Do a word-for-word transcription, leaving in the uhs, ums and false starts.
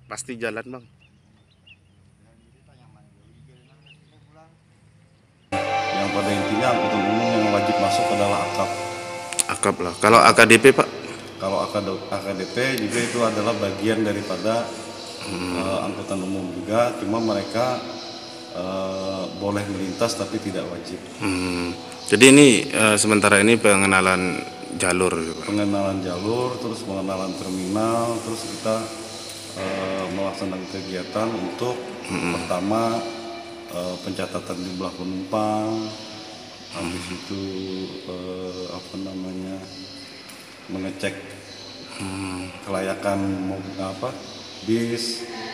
Pasti jalan bang. Yang pada intinya angkutan umum yang wajib masuk adalah akap. Akap lah. Kalau A K D P pak? Kalau A K D P juga itu adalah bagian daripada uh, angkutan umum juga, cuma mereka uh, boleh melintas tapi tidak wajib. Hmm. Jadi ini uh, sementara ini pengenalan jalur, Pak. Pengenalan jalur, terus pengenalan terminal, terus kita uh, melaksanakan kegiatan untuk hmm. pertama uh, pencatatan jumlah penumpang, habis hmm. itu uh, apa namanya mengecek hmm. kelayakan mobil apa bis.